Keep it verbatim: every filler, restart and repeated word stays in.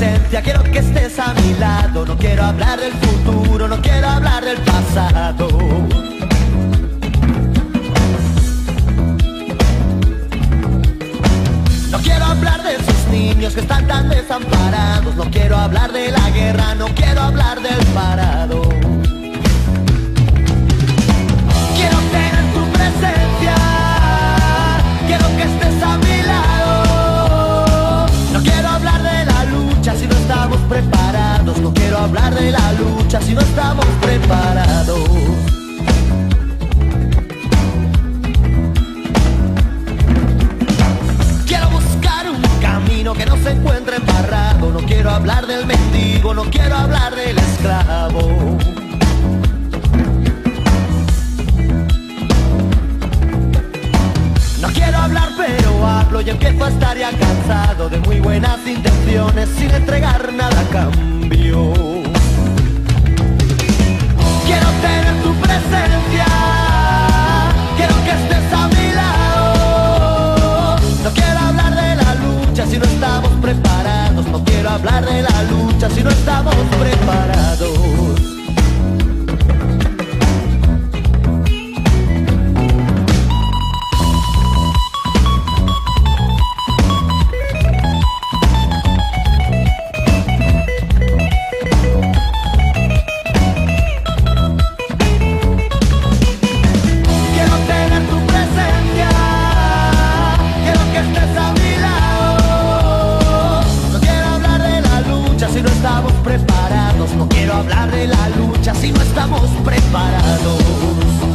presencia, quiero que estés a mi lado. No quiero hablar del futuro, no quiero hablar del pasado. No quiero hablar de esos niños que están tan desamparados. No quiero hablar de la guerra, no quiero hablar del parado. Quiero tener tu presencia, quiero que estés a mi lado. No quiero hablar de la lucha si no estamos preparados. No quiero hablar de la lucha si no estamos preparados. Que no se encuentre embarrado. No quiero hablar del mendigo, no quiero hablar del esclavo. No quiero hablar pero hablo y empiezo a estar ya cansado de muy buenas intenciones sin entregar nada a cambio. Quiero tener tu presencia, quiero que estés a mi lado. No quiero hablar de la lucha si no estamos preparados. No quiero hablar de la lucha si no estamos preparados. No quiero hablar de la lucha si no estamos preparados.